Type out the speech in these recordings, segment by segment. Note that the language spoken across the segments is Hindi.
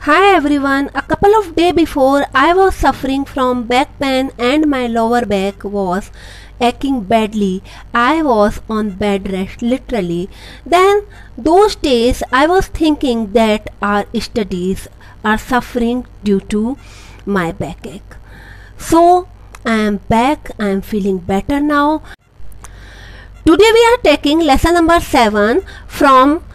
Hi everyone, a couple of days before I was suffering from back pain and my lower back was aching badly. I was on bed rest literally. Then those days I was thinking that our studies are suffering due to my backache. So I am back, I am feeling better now. Today we are taking lesson number 7 from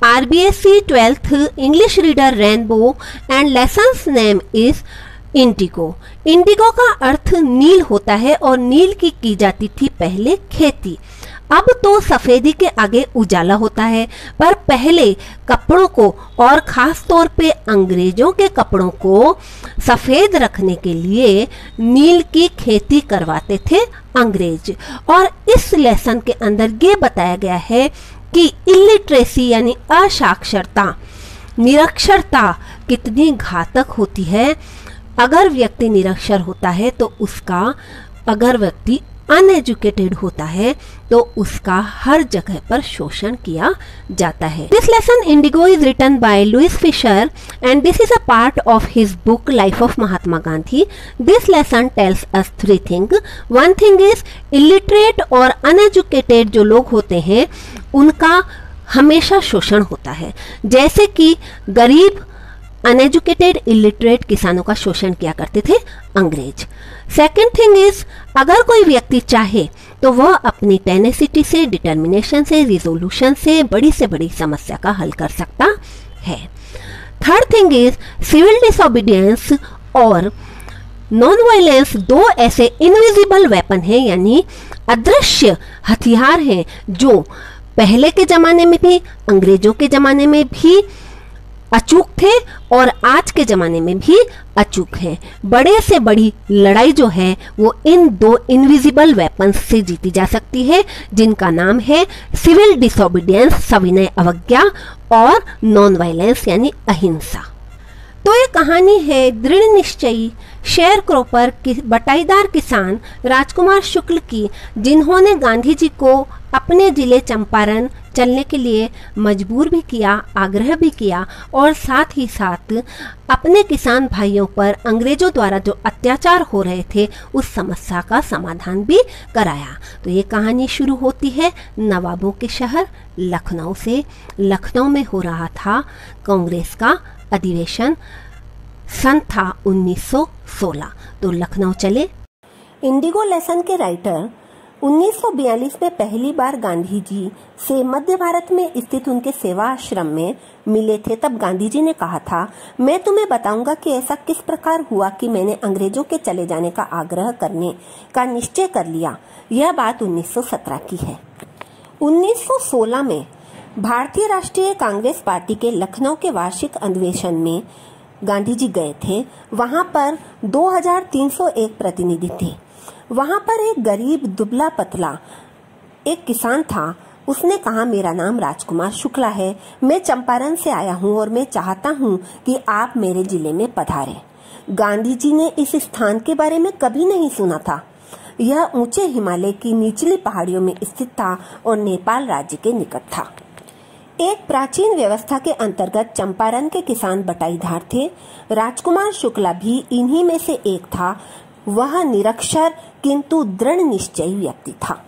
RBSC 12th English Reader Rainbow and lesson's name is Indigo. Indigo का अर्थ नील होता है और नील की जाती थी पहले खेती। अब तो सफेदी के आगे उजाला होता है, पर पहले कपड़ों को और खास तौर पे अंग्रेजों के कपड़ों को सफेद रखने के लिए नील की खेती करवाते थे अंग्रेज। और इस लेसन के अंदर ये बताया गया है कि इलिटरेसी यानी असाक्षरता, निरक्षरता कितनी घातक होती है। अगर व्यक्ति निरक्षर होता है तो उसका, अगर व्यक्ति अनएजुकेटेड होता है तो उसका हर जगह पर शोषण किया जाता है। This lesson Indigo is written by Louis Fischer and this is a part of his book Life of Mahatma Gandhi. This lesson tells us 3 thing. One thing is illiterate और अनएजुकेटेड जो लोग होते हैं उनका हमेशा शोषण होता है, जैसे कि गरीब अनएजुकेटेड इलिटरेट किसानों का शोषण किया करते थे अंग्रेज। सेकेंड थिंग इज, अगर कोई व्यक्ति चाहे तो वह अपनी टेनेसिटी से, डिटर्मिनेशन से, रिजोल्यूशन से बड़ी समस्या का हल कर सकता है। Third thing is, civil disobedience और नॉन वायलेंस दो ऐसे इनविजिबल वेपन हैं, यानी अदृश्य हथियार हैं जो पहले के जमाने में भी, अंग्रेजों के जमाने में भी अचूक थे और आज के जमाने में भी अचूक है। बड़े से बड़ी लड़ाई जो है वो इन दो इनविजिबल वेपन्स से जीती जा सकती है, जिनका नाम है सिविल डिसोबीडियंस, सविनय अवज्ञा, और नॉन वायलेंस यानी अहिंसा। तो ये कहानी है दृढ़ निश्चयी शेयर क्रॉपर बटाईदार किसान राजकुमार शुक्ल की, जिन्होंने गांधी जी को अपने जिले चंपारण चलने के लिए मजबूर भी किया, आग्रह भी किया और साथ ही साथ अपने किसान भाइयों पर अंग्रेजों द्वारा जो अत्याचार हो रहे थे उस समस्या का समाधान भी कराया। तो ये कहानी शुरू होती है नवाबों के शहर लखनऊ से। लखनऊ में हो रहा था कांग्रेस का अधिवेशन, सन था 1916। तो लखनऊ चले। इंडिगो लेसन के राइटर 1942 में पहली बार गांधी जी से मध्य भारत में स्थित उनके सेवा आश्रम में मिले थे। तब गांधी जी ने कहा था, मैं तुम्हें बताऊंगा कि ऐसा किस प्रकार हुआ कि मैंने अंग्रेजों के चले जाने का आग्रह करने का निश्चय कर लिया। यह बात 1917 की है। 1916 में भारतीय राष्ट्रीय कांग्रेस पार्टी के लखनऊ के वार्षिक अधिवेशन में गांधी जी गए थे। वहां पर 2301 प्रतिनिधि थे। वहां पर एक गरीब दुबला पतला एक किसान था। उसने कहा, मेरा नाम राजकुमार शुक्ला है, मैं चंपारण से आया हूँ और मैं चाहता हूँ कि आप मेरे जिले में पधारें। गांधी जी ने इस स्थान के बारे में कभी नहीं सुना था। यह ऊंचे हिमालय की निचली पहाड़ियों में स्थित था और नेपाल राज्य के निकट था। एक प्राचीन व्यवस्था के अंतर्गत चंपारण के किसान बटाईदार थे। राजकुमार शुक्ला भी इन्हीं में से एक था। वह निरक्षर किंतु दृढ़ निश्चयी व्यक्ति था।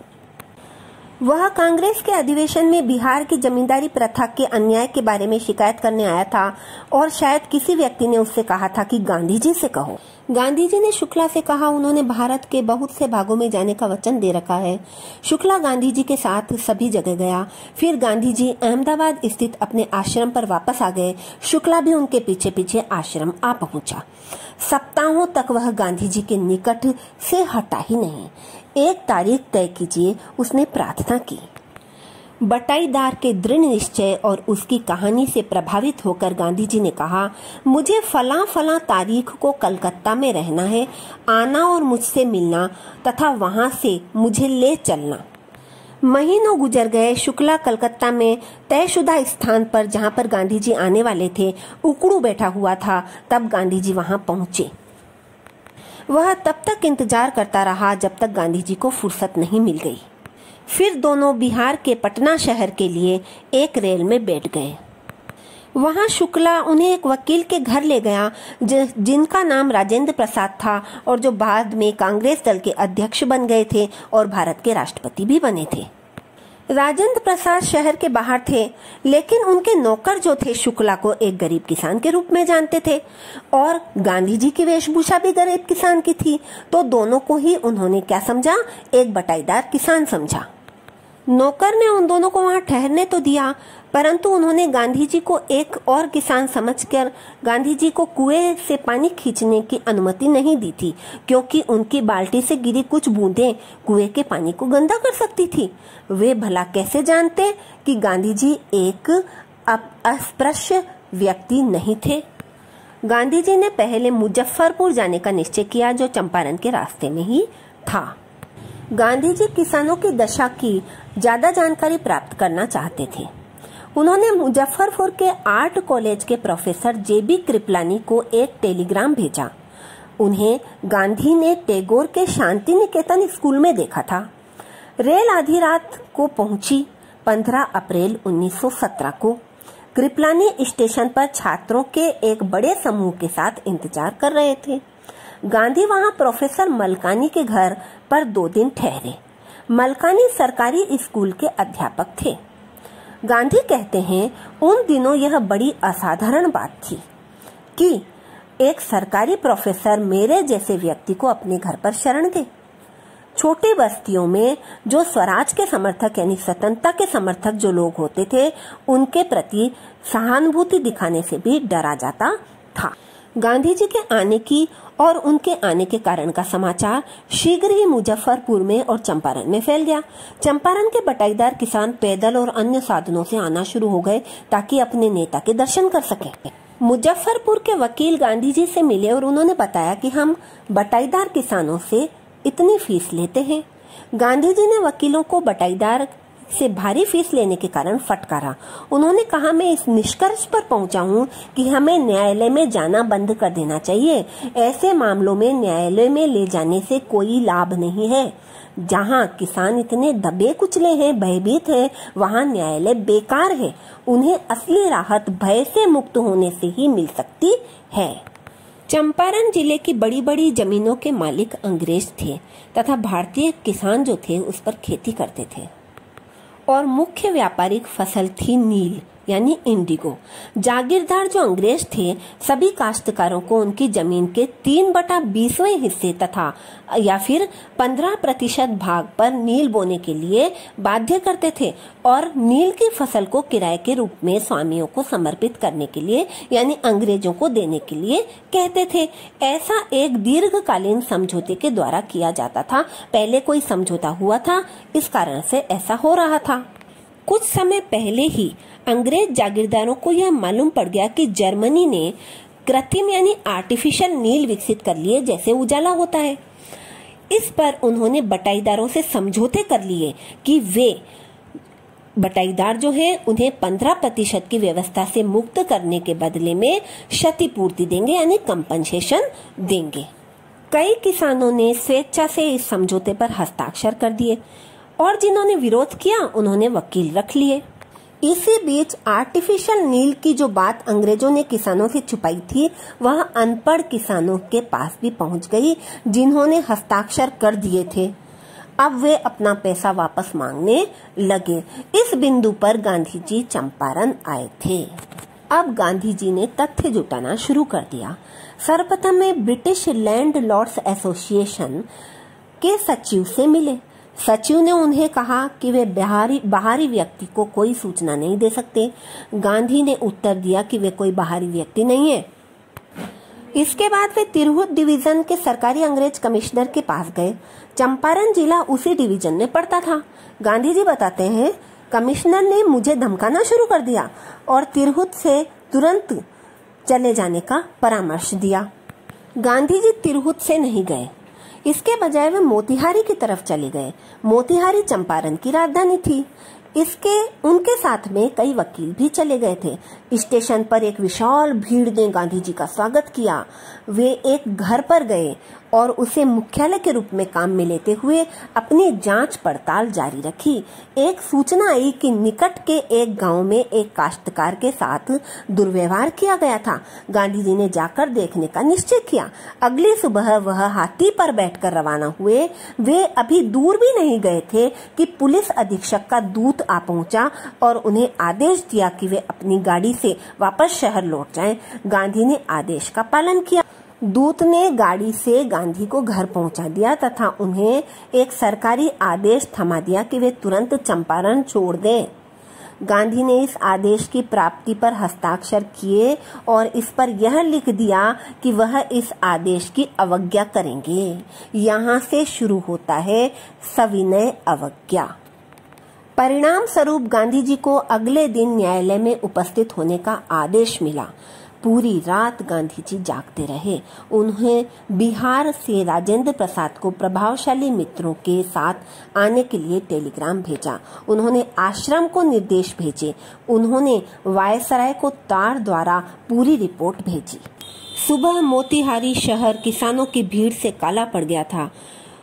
वह कांग्रेस के अधिवेशन में बिहार की जमींदारी प्रथा के अन्याय के बारे में शिकायत करने आया था और शायद किसी व्यक्ति ने उससे कहा था कि गांधी जी से कहो। गांधी जी ने शुक्ला से कहा, उन्होंने भारत के बहुत से भागों में जाने का वचन दे रखा है। शुक्ला गांधी जी के साथ सभी जगह गया। फिर गांधी जी अहमदाबाद स्थित अपने आश्रम पर वापस आ गए। शुक्ला भी उनके पीछे पीछे आश्रम आ पहुंचा। सप्ताहों तक वह गांधी जी के निकट से हटा ही नहीं। एक तारीख तय कीजिए, उसने प्रार्थना की। बटाईदार के दृढ़ निश्चय और उसकी कहानी से प्रभावित होकर गांधी जी ने कहा, मुझे फला तारीख को कलकत्ता में रहना है, आना और मुझसे मिलना तथा वहां से मुझे ले चलना। महीनों गुजर गए। शुक्ला कलकत्ता में तयशुदा स्थान पर, जहां पर गांधी जी आने वाले थे, उकड़ू बैठा हुआ था। तब गांधी जी वहां पहुंचे। वह तब तक इंतजार करता रहा जब तक गांधी जी को फुर्सत नहीं मिल गई। फिर दोनों बिहार के पटना शहर के लिए एक रेल में बैठ गए। वहां शुक्ला उन्हें एक वकील के घर ले गया जिनका नाम राजेंद्र प्रसाद था और जो बाद में कांग्रेस दल के अध्यक्ष बन गए थे और भारत के राष्ट्रपति भी बने थे। राजेंद्र प्रसाद शहर के बाहर थे, लेकिन उनके नौकर जो थे शुक्ला को एक गरीब किसान के रूप में जानते थे और गांधी जी की वेशभूषा भी गरीब किसान की थी, तो दोनों को ही उन्होंने क्या समझा, एक बटाईदार किसान समझा। नौकर ने उन दोनों को वहां ठहरने तो दिया, परंतु उन्होंने गांधी जी को एक और किसान समझकर गांधी जी को कुएं से पानी खींचने की अनुमति नहीं दी थी, क्योंकि उनकी बाल्टी से गिरी कुछ बूंदें कुएं के पानी को गंदा कर सकती थी। वे भला कैसे जानते कि गांधी जी एक अस्पृश्य व्यक्ति नहीं थे। गांधी जी ने पहले मुजफ्फरपुर जाने का निश्चय किया, जो चंपारण के रास्ते में ही था। गांधी जी किसानों की दशा की ज्यादा जानकारी प्राप्त करना चाहते थे। उन्होंने मुजफ्फरपुर के आर्ट कॉलेज के प्रोफेसर जेबी कृपलानी को एक टेलीग्राम भेजा। उन्हें गांधी ने टैगोर के शांति निकेतन स्कूल में देखा था। रेल आधी रात को पहुंची। 15 अप्रैल 1917 को कृपलानी स्टेशन पर छात्रों के एक बड़े समूह के साथ इंतजार कर रहे थे। गांधी वहां प्रोफेसर मलकानी के घर पर 2 दिन ठहरे। मलकानी सरकारी स्कूल के अध्यापक थे। गांधी कहते हैं, उन दिनों यह बड़ी असाधारण बात थी कि एक सरकारी प्रोफेसर मेरे जैसे व्यक्ति को अपने घर पर शरण दे। छोटी बस्तियों में जो स्वराज के समर्थक यानी स्वतंत्रता के समर्थक जो लोग होते थे, उनके प्रति सहानुभूति दिखाने से भी डरा जाता था। गांधी जी के आने की और उनके आने के कारण का समाचार शीघ्र ही मुजफ्फरपुर में और चंपारण में फैल गया। चंपारण के बटाईदार किसान पैदल और अन्य साधनों से आना शुरू हो गए ताकि अपने नेता के दर्शन कर सकें। मुजफ्फरपुर के वकील गांधी जी से मिले और उन्होंने बताया कि हम बटाईदार किसानों से इतनी फीस लेते हैं। गांधी जी ने वकीलों को बटाईदार से भारी फीस लेने के कारण फटकारा। उन्होंने कहा, मैं इस निष्कर्ष पर पहुंचा हूं कि हमें न्यायालय में जाना बंद कर देना चाहिए। ऐसे मामलों में न्यायालय में ले जाने से कोई लाभ नहीं है। जहां किसान इतने दबे कुचले हैं, भयभीत हैं, वहां न्यायालय बेकार है। उन्हें असली राहत भय से मुक्त होने से ही मिल सकती है। चंपारण जिले की बड़ी बड़ी जमीनों के मालिक अंग्रेज थे तथा भारतीय किसान जो थे उस पर खेती करते थे और मुख्य व्यापारिक फसल थी नील यानी इंडिगो। जागीरदार जो अंग्रेज थे सभी काश्तकारों को उनकी जमीन के 3/20वें हिस्से तथा या फिर 15% भाग पर नील बोने के लिए बाध्य करते थे और नील की फसल को किराए के रूप में स्वामियों को समर्पित करने के लिए यानी अंग्रेजों को देने के लिए कहते थे। ऐसा एक दीर्घकालीन समझौते के द्वारा किया जाता था। पहले कोई समझौता हुआ था, इस कारण से ऐसा हो रहा था। कुछ समय पहले ही अंग्रेज जागीरदारों को यह मालूम पड़ गया कि जर्मनी ने कृत्रिम यानी आर्टिफिशियल नील विकसित कर लिए जैसे उजाला होता है। इस पर उन्होंने बटाईदारों से समझौते कर लिए कि वे बटाईदार जो हैं उन्हें 15% की व्यवस्था से मुक्त करने के बदले में क्षतिपूर्ति देंगे यानी कंपनसेशन देंगे। कई किसानों ने स्वेच्छा से इस समझौते पर हस्ताक्षर कर दिए और जिन्होंने विरोध किया उन्होंने वकील रख लिए। इसी बीच आर्टिफिशियल नील की जो बात अंग्रेजों ने किसानों से छुपाई थी वह अनपढ़ किसानों के पास भी पहुंच गई, जिन्होंने हस्ताक्षर कर दिए थे। अब वे अपना पैसा वापस मांगने लगे। इस बिंदु पर गांधी जी चंपारण आए थे। अब गांधी जी ने तथ्य जुटाना शुरू कर दिया। सर्वप्रथम में ब्रिटिश लैंड लॉर्ड्स एसोसिएशन के सचिव से मिले। सचिव ने उन्हें कहा कि वे बाहरी व्यक्ति को कोई सूचना नहीं दे सकते। गांधी ने उत्तर दिया कि वे कोई बाहरी व्यक्ति नहीं है। इसके बाद वे तिरहुत डिवीजन के सरकारी अंग्रेज कमिश्नर के पास गए। चंपारण जिला उसी डिवीजन में पड़ता था। गांधी जी बताते हैं, कमिश्नर ने मुझे धमकाना शुरू कर दिया और तिरहुत से तुरंत चले जाने का परामर्श दिया। गांधी जी तिरहुत से नहीं गए, इसके बजाय वे मोतिहारी की तरफ चले गए। मोतिहारी चंपारण की राजधानी थी। उनके साथ में कई वकील भी चले गए थे। स्टेशन पर एक विशाल भीड़ ने गांधी जी का स्वागत किया। वे एक घर पर गए और उसे मुख्यालय के रूप में काम में लेते हुए अपनी जांच पड़ताल जारी रखी। एक सूचना आई कि निकट के एक गांव में एक काश्तकार के साथ दुर्व्यवहार किया गया था। गांधी जी ने जाकर देखने का निश्चय किया। अगली सुबह वह हाथी पर बैठकर रवाना हुए। वे अभी दूर भी नहीं गए थे कि पुलिस अधीक्षक का दूत आ पहुंचा और उन्हें आदेश दिया कि वे अपनी गाड़ी से वापस शहर लौट जाएं। गांधी ने आदेश का पालन किया। दूत ने गाड़ी से गांधी को घर पहुंचा दिया तथा उन्हें एक सरकारी आदेश थमा दिया कि वे तुरंत चंपारण छोड़ दें। गांधी ने इस आदेश की प्राप्ति पर हस्ताक्षर किए और इस पर यह लिख दिया कि वह इस आदेश की अवज्ञा करेंगे। यहाँ से शुरू होता है सविनय अवज्ञा। परिणाम स्वरूप गांधी जी को अगले दिन न्यायालय में उपस्थित होने का आदेश मिला। पूरी रात गांधी जी जागते रहे। उन्हें बिहार से राजेंद्र प्रसाद को प्रभावशाली मित्रों के साथ आने के लिए टेलीग्राम भेजा। उन्होंने आश्रम को निर्देश भेजे। उन्होंने वायसराय को तार द्वारा पूरी रिपोर्ट भेजी। सुबह मोतिहारी शहर किसानों की भीड़ से काला पड़ गया था।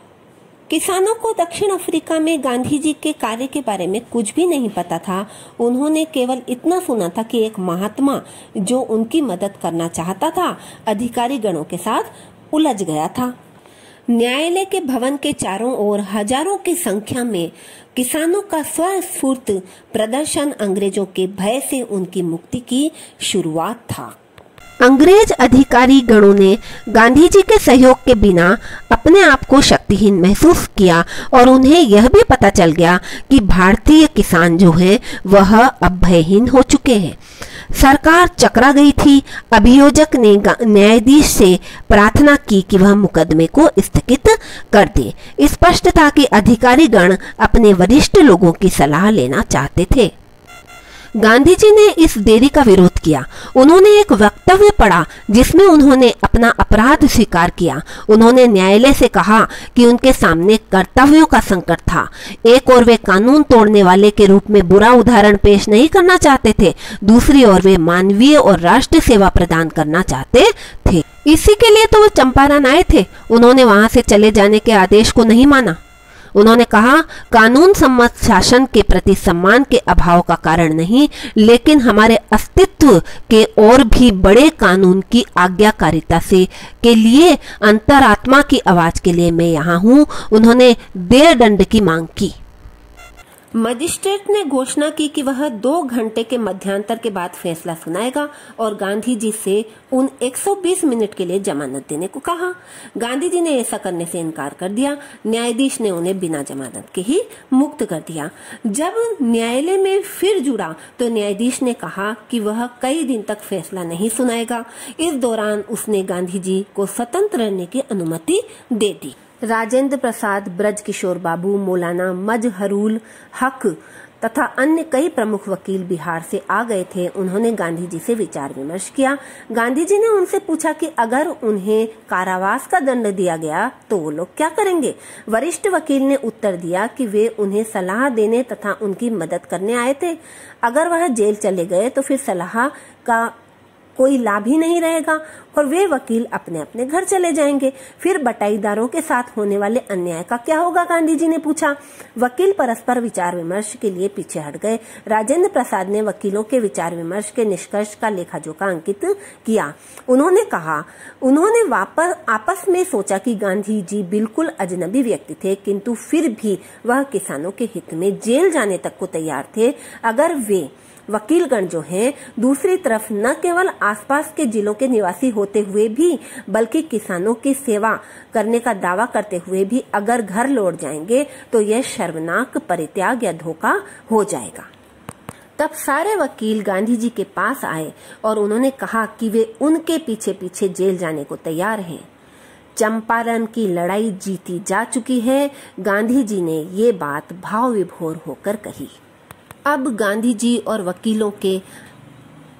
किसानों को दक्षिण अफ्रीका में गांधी जी के कार्य के बारे में कुछ भी नहीं पता था। उन्होंने केवल इतना सुना था कि एक महात्मा जो उनकी मदद करना चाहता था अधिकारी गणों के साथ उलझ गया था। न्यायालय के भवन के चारों ओर हजारों की संख्या में किसानों का स्वस्फूर्त प्रदर्शन अंग्रेजों के भय से उनकी मुक्ति की शुरुआत था। अंग्रेज अधिकारी गणों ने गांधी जी के सहयोग के बिना अपने आप को शक्तिहीन महसूस किया और उन्हें यह भी पता चल गया कि भारतीय किसान जो है वह अब भयहीन हो चुके हैं। सरकार चकरा गई थी। अभियोजक ने न्यायाधीश से प्रार्थना की कि वह मुकदमे को स्थगित कर दे। स्पष्ट था कि अधिकारी गण अपने वरिष्ठ लोगों की सलाह लेना चाहते थे। गांधी जी ने इस देरी का विरोध किया। उन्होंने एक वक्तव्य पढ़ा जिसमें उन्होंने अपना अपराध स्वीकार किया। उन्होंने न्यायालय से कहा कि उनके सामने कर्तव्यों का संकट था। एक ओर वे कानून तोड़ने वाले के रूप में बुरा उदाहरण पेश नहीं करना चाहते थे, दूसरी ओर वे मानवीय और राष्ट्र सेवा प्रदान करना चाहते थे। इसी के लिए तो वो चंपारण आए थे। उन्होंने वहां से चले जाने के आदेश को नहीं माना। उन्होंने कहा, कानून सम्मत शासन के प्रति सम्मान के अभाव का कारण नहीं, लेकिन हमारे अस्तित्व के और भी बड़े कानून की आज्ञाकारिता से के लिए अंतरात्मा की आवाज के लिए मैं यहाँ हूँ। उन्होंने देर दंड की मांग की। मजिस्ट्रेट ने घोषणा की कि वह 2 घंटे के मध्यांतर के बाद फैसला सुनाएगा और गांधी जी से उन 120 मिनट के लिए जमानत देने को कहा। गांधी जी ने ऐसा करने से इनकार कर दिया। न्यायाधीश ने उन्हें बिना जमानत के ही मुक्त कर दिया। जब न्यायालय में फिर जुड़ा तो न्यायाधीश ने कहा कि वह कई दिन तक फैसला नहीं सुनाएगा। इस दौरान उसने गांधी जी को स्वतंत्र रहने की अनुमति दे दी। राजेंद्र प्रसाद, ब्रज किशोर बाबू, मौलाना मजहरुल हक तथा अन्य कई प्रमुख वकील बिहार से आ गए थे। उन्होंने गांधी जी से विचार विमर्श किया। गांधी जी ने उनसे पूछा कि अगर उन्हें कारावास का दंड दिया गया तो वो लोग क्या करेंगे। वरिष्ठ वकील ने उत्तर दिया कि वे उन्हें सलाह देने तथा उनकी मदद करने आए थे। अगर वह जेल चले गए तो फिर सलाह का कोई लाभ ही नहीं रहेगा और वे वकील अपने अपने घर चले जाएंगे। फिर बटाईदारों के साथ होने वाले अन्याय का क्या होगा, गांधी जी ने पूछा। वकील परस्पर विचार विमर्श के लिए पीछे हट गए। राजेंद्र प्रसाद ने वकीलों के विचार विमर्श के निष्कर्ष का लेखा जोखा अंकित किया। उन्होंने कहा, उन्होंने आपस में सोचा कि गांधी जी बिल्कुल अजनबी व्यक्ति थे, किंतु फिर भी वह किसानों के हित में जेल जाने तक को तैयार थे। अगर वे वकीलगण जो हैं दूसरी तरफ न केवल आसपास के जिलों के निवासी होते हुए भी बल्कि किसानों की सेवा करने का दावा करते हुए भी अगर घर लौट जाएंगे तो यह शर्मनाक परित्याग या धोखा हो जाएगा। तब सारे वकील गांधी जी के पास आए और उन्होंने कहा कि वे उनके पीछे पीछे जेल जाने को तैयार हैं। चंपारण की लड़ाई जीती जा चुकी है। गांधी जी ने ये बात भाव विभोर होकर कही। अब गांधी जी और वकीलों के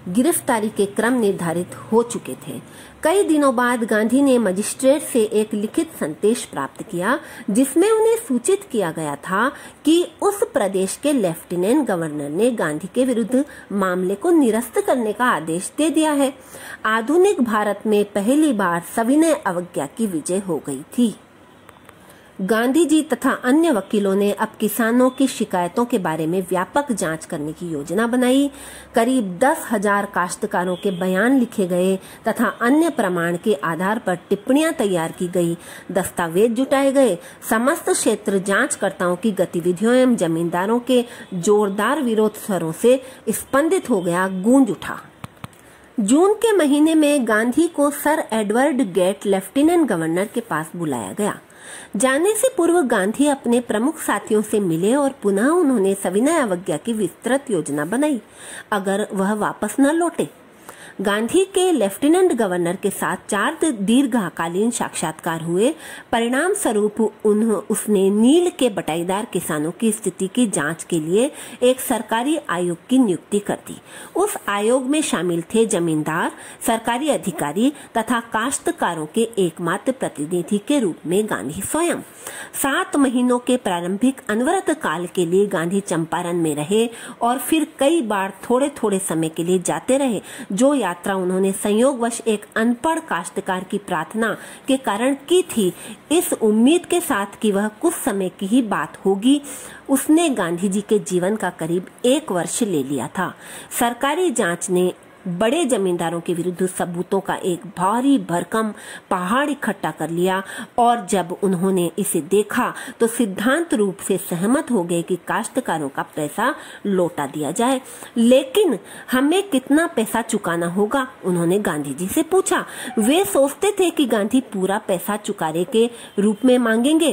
गिरफ्तारी के क्रम निर्धारित हो चुके थे। कई दिनों बाद गांधी ने मजिस्ट्रेट से एक लिखित संदेश प्राप्त किया जिसमें उन्हें सूचित किया गया था कि उस प्रदेश के लेफ्टिनेंट गवर्नर ने गांधी के विरुद्ध मामले को निरस्त करने का आदेश दे दिया है। आधुनिक भारत में पहली बार सविनय अवज्ञा की विजय हो गई थी। गांधी जी तथा अन्य वकीलों ने अब किसानों की शिकायतों के बारे में व्यापक जांच करने की योजना बनाई। करीब 10,000 काश्तकारों के बयान लिखे गए तथा अन्य प्रमाण के आधार पर टिप्पणियां तैयार की गई, दस्तावेज जुटाए गए। समस्त क्षेत्र जांचकर्ताओं की गतिविधियों एवं जमींदारों के जोरदार विरोध स्वरों से स्पंदित हो गया, गूंज उठा। जून के महीने में गांधी को sir Edward Gait lieutenant governor के पास बुलाया गया। जाने से पूर्व गांधी अपने प्रमुख साथियों से मिले और पुनः उन्होंने सविनय अवज्ञा की विस्तृत योजना बनाई अगर वह वापस न लौटे। गांधी के लेफ्टिनेंट गवर्नर के साथ 4 दीर्घकालीन साक्षात्कार हुए। परिणाम स्वरूप उसने नील के बटाईदार किसानों की स्थिति की जांच के लिए एक सरकारी आयोग की नियुक्ति कर दी। उस आयोग में शामिल थे जमींदार, सरकारी अधिकारी तथा काश्तकारों के एकमात्र प्रतिनिधि के रूप में गांधी स्वयं। 7 महीनों के प्रारंभिक अनवरत काल के लिए गांधी चंपारण में रहे और फिर कई बार थोड़े थोड़े समय के लिए जाते रहे। जो यात्रा उन्होंने संयोगवश एक अनपढ़ काश्तकार की प्रार्थना के कारण की थी, इस उम्मीद के साथ कि वह कुछ समय की ही बात होगी, उसने गांधी जी के जीवन का करीब 1 वर्ष ले लिया था। सरकारी जांच ने बड़े जमींदारों के विरुद्ध सबूतों का एक भारी भरकम पहाड़ इकट्ठा कर लिया और जब उन्होंने इसे देखा तो सिद्धांत रूप से सहमत हो गए कि काश्तकारों का पैसा लौटा दिया जाए। लेकिन हमें कितना पैसा चुकाना होगा, उन्होंने गांधी जी से पूछा। वे सोचते थे कि गांधी पूरा पैसा चुकाने के रूप में मांगेंगे,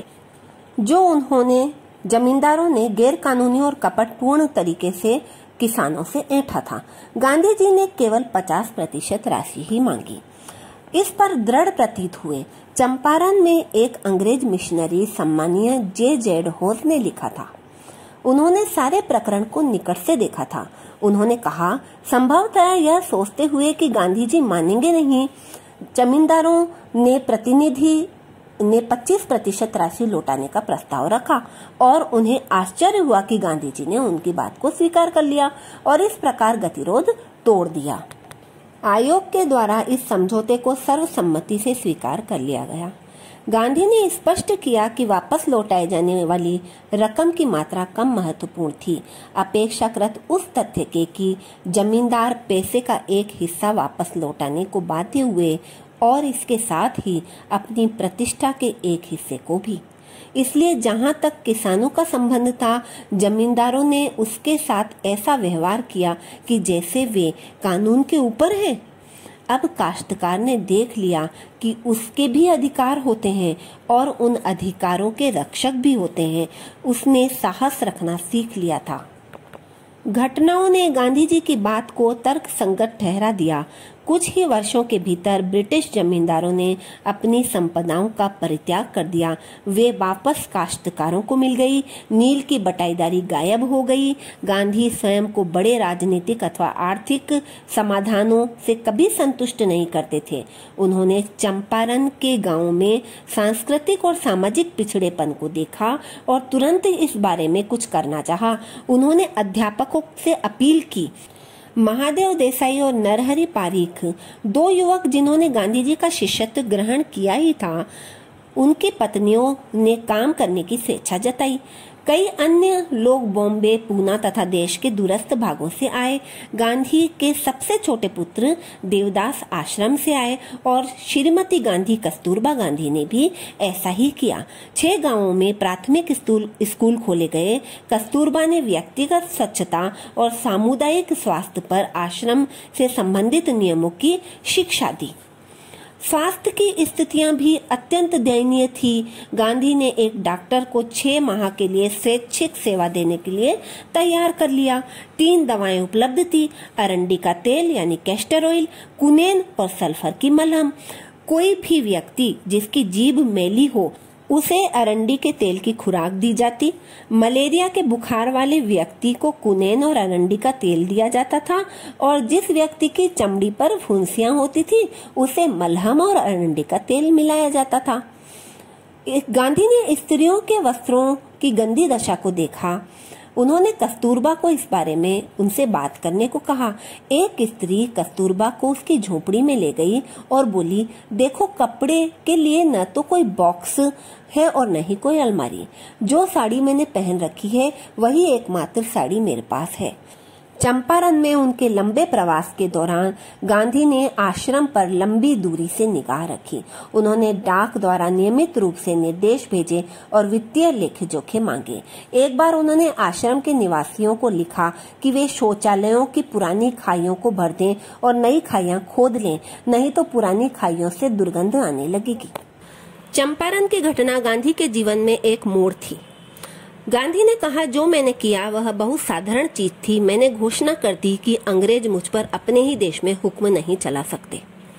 जो उन्होंने जमींदारों ने गैर कानूनी और कपटपूर्ण तरीके से किसानों से ऐंठा था। गांधी जी ने केवल 50% राशि ही मांगी। इस पर दृढ़ प्रतीत हुए। चंपारण में एक अंग्रेज मिशनरी सम्मानीय J.Z. होस ने लिखा था। उन्होंने सारे प्रकरण को निकट से देखा था। उन्होंने कहा, संभवतः यह सोचते हुए कि गांधी जी मानेंगे नहीं, जमींदारों ने प्रतिनिधि ने 25% राशि लौटाने का प्रस्ताव रखा और उन्हें आश्चर्य हुआ कि गांधी जी ने उनकी बात को स्वीकार कर लिया और इस प्रकार गतिरोध तोड़ दिया। आयोग के द्वारा इस समझौते को सर्वसम्मति से स्वीकार कर लिया गया। गांधी ने स्पष्ट किया कि वापस लौटाए जाने वाली रकम की मात्रा कम महत्वपूर्ण थी, अपेक्षाकृत उस तथ्य के कि जमींदार पैसे का एक हिस्सा वापस लौटाने को बाध्य हुए और इसके साथ ही अपनी प्रतिष्ठा के एक हिस्से को भी। इसलिए जहां तक किसानों का संबंध था, जमींदारों ने उसके साथ ऐसा व्यवहार किया कि जैसे वे कानून के ऊपर हैं। अब काश्तकार ने देख लिया कि उसके भी अधिकार होते हैं और उन अधिकारों के रक्षक भी होते हैं। उसने साहस रखना सीख लिया था। घटनाओं ने गांधी जी की बात को तर्कसंगत ठहरा दिया। कुछ ही वर्षों के भीतर ब्रिटिश जमींदारों ने अपनी संपदाओं का परित्याग कर दिया। वे वापस काश्तकारों को मिल गई। नील की बटाईदारी गायब हो गई। गांधी स्वयं को बड़े राजनीतिक अथवा आर्थिक समाधानों से कभी संतुष्ट नहीं करते थे। उन्होंने चंपारण के गांवों में सांस्कृतिक और सामाजिक पिछड़ेपन को देखा और तुरंत इस बारे में कुछ करना चाहा। उन्होंने अध्यापकों से अपील की। महादेव देसाई और नरहरि पारीख, 2 युवक जिन्होंने गांधी जी का शिष्यत्व ग्रहण किया ही था, उनकी पत्नियों ने काम करने की स्वेच्छा जताई। कई अन्य लोग बॉम्बे, पूना तथा देश के दूरस्थ भागों से आए। गांधी के सबसे छोटे पुत्र देवदास आश्रम से आए और श्रीमती गांधी कस्तूरबा गांधी ने भी ऐसा ही किया। 6 गांवों में प्राथमिक स्कूल खोले गए। कस्तूरबा ने व्यक्तिगत स्वच्छता और सामुदायिक स्वास्थ्य पर आश्रम से संबंधित नियमों की शिक्षा दी। स्वास्थ्य की स्थितियां भी अत्यंत दयनीय थी। गांधी ने एक डॉक्टर को 6 माह के लिए स्वैच्छिक सेवा देने के लिए तैयार कर लिया। 3 दवाएं उपलब्ध थी, अरंडी का तेल यानी कैस्टर ऑयल, कुनेन और सल्फर की मलहम। कोई भी व्यक्ति जिसकी जीभ मैली हो उसे अरंडी के तेल की खुराक दी जाती। मलेरिया के बुखार वाले व्यक्ति को कुनैन और अरंडी का तेल दिया जाता था और जिस व्यक्ति की चमड़ी पर फुंसियां होती थी उसे मलहम और अरंडी का तेल मिलाया जाता था। गांधी ने स्त्रियों के वस्त्रों की गंदी दशा को देखा। उन्होंने कस्तूरबा को इस बारे में उनसे बात करने को कहा। एक स्त्री कस्तूरबा को उसकी झोपड़ी में ले गई और बोली, देखो, कपड़े के लिए न तो कोई बॉक्स है और न ही कोई अलमारी। जो साड़ी मैंने पहन रखी है वही एकमात्र साड़ी मेरे पास है। चंपारण में उनके लंबे प्रवास के दौरान गांधी ने आश्रम पर लंबी दूरी से निगाह रखी। उन्होंने डाक द्वारा नियमित रूप से निर्देश भेजे और वित्तीय लेखे जोखे मांगे। एक बार उन्होंने आश्रम के निवासियों को लिखा कि वे शौचालयों की पुरानी खाइयों को भर दें और नई खाइयां खोद लें, नहीं तो पुरानी खाइयों से दुर्गंध आने लगेगी। चंपारण की घटना गांधी के जीवन में एक मोड़ थी। गांधी ने कहा, जो मैंने किया वह बहुत साधारण चीज थी। मैंने घोषणा कर दी कि अंग्रेज मुझ पर अपने ही देश में हुक्म नहीं चला सकते।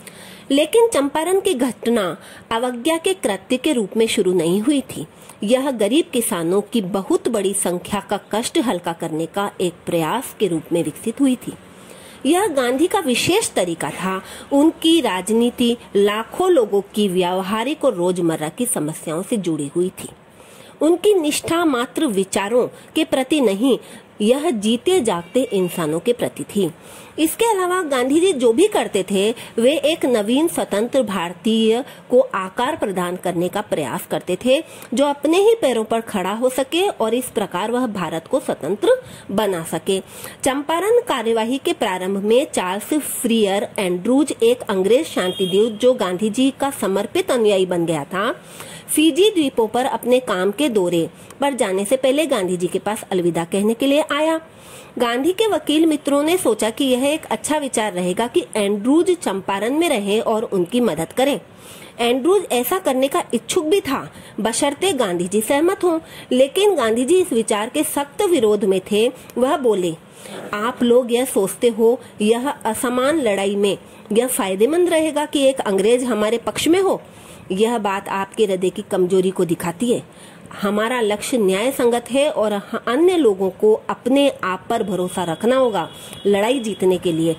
लेकिन चंपारण की घटना अवज्ञा के कृत्य के रूप में शुरू नहीं हुई थी। यह गरीब किसानों की बहुत बड़ी संख्या का कष्ट हल्का करने का एक प्रयास के रूप में विकसित हुई थी। यह गांधी का विशेष तरीका था। उनकी राजनीति लाखों लोगों की व्यावहारिक और रोजमर्रा की समस्याओं से जुड़ी हुई थी। उनकी निष्ठा मात्र विचारों के प्रति नहीं, यह जीते जागते इंसानों के प्रति थी। इसके अलावा गांधी जी जो भी करते थे वे एक नवीन स्वतंत्र भारतीय को आकार प्रदान करने का प्रयास करते थे, जो अपने ही पैरों पर खड़ा हो सके और इस प्रकार वह भारत को स्वतंत्र बना सके। चंपारण कार्यवाही के प्रारंभ में चार्ल्स फ्रियर एंड्रूज, एक अंग्रेज शांतिदूत जो गांधी जी का समर्पित अनुयायी बन गया था, फिजी द्वीपों पर अपने काम के दौरे पर जाने से पहले गांधी जी के पास अलविदा कहने के लिए आया। गांधी के वकील मित्रों ने सोचा कि यह एक अच्छा विचार रहेगा कि एंड्रूज चंपारण में रहे और उनकी मदद करें। एंड्रूज ऐसा करने का इच्छुक भी था, बशर्ते गांधी जी सहमत हों। लेकिन गांधी जी इस विचार के सख्त विरोध में थे। वह बोले, आप लोग यह सोचते हो यह असमान लड़ाई में यह फायदेमंद रहेगा कि एक अंग्रेज हमारे पक्ष में हो? यह बात आपके हृदय की कमजोरी को दिखाती है। हमारा लक्ष्य न्याय संगत है और अन्य लोगों को अपने आप पर भरोसा रखना होगा। लड़ाई जीतने के लिए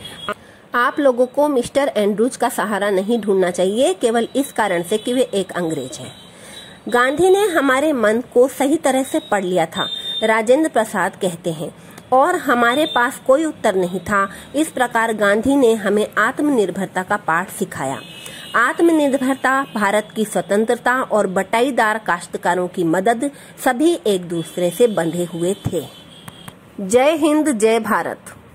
आप लोगों को मिस्टर एंड्रूज का सहारा नहीं ढूंढना चाहिए, केवल इस कारण से कि वे एक अंग्रेज हैं। गांधी ने हमारे मन को सही तरह से पढ़ लिया था, राजेंद्र प्रसाद कहते हैं, और हमारे पास कोई उत्तर नहीं था। इस प्रकार गांधी ने हमें आत्मनिर्भरता का पाठ सिखाया। आत्मनिर्भरता, भारत की स्वतंत्रता और बटाईदार काश्तकारों की मदद सभी एक दूसरे से बंधे हुए थे। जय हिंद, जय भारत।